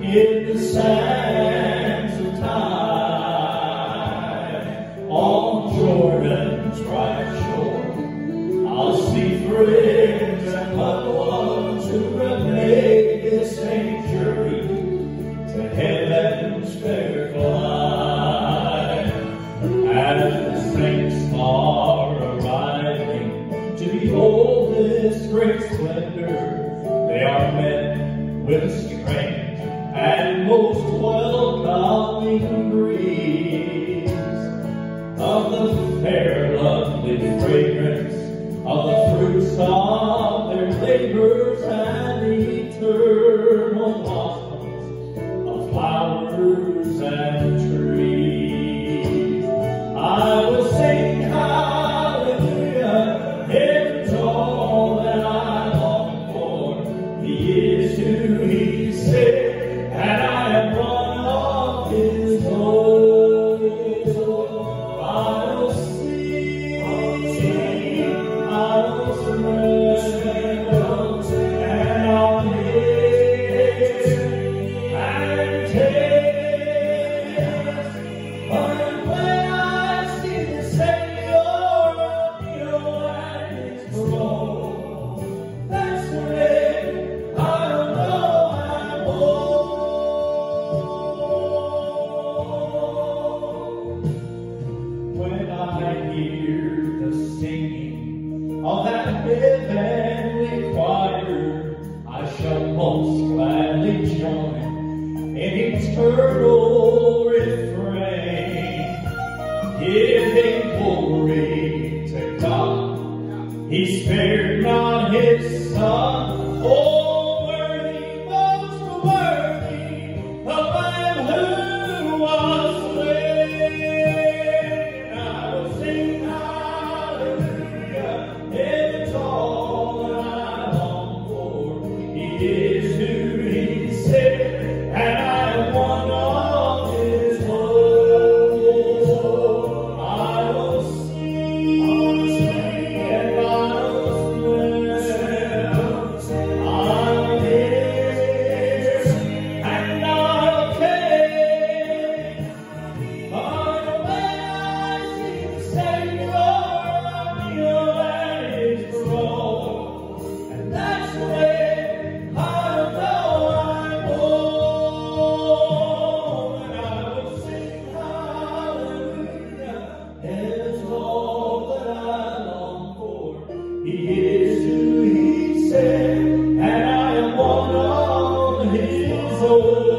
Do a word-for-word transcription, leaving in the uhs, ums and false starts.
in the sands of time. On Jordan's right shore, I'll see friends and loved ones who have made this same journey to heaven's fair climb. As the saints are arriving to behold this great splendor, they are met with a strange and most welcoming breeze of the fair, lovely fragrance of the fruits of their labors and eternal blossoms of flowers and trees. I will sing hallelujah, heaven's all that I long for. He is who he said, and I am one of his own. I will sing, I will sing, and I'll live and taste. But when I see the Savior of you and his throne, that's when I'll know I'm home. When I hear the singing of that heavenly choir, I shall most gladly join in eternal refrain, giving glory to God. He spared not his son. Oh, worthy, most worthy, the Lamb who was slain. I will sing hallelujah, it's all that I long for. He is who he said, and I am one of his own. I will sing, and I will sing, I'll live, and I'll take. But when I see the Savior of you and his throne, and that's when I'll know I'm home. And I will sing hallelujah, it's all that I long for. He is who he said, and I am one of his own.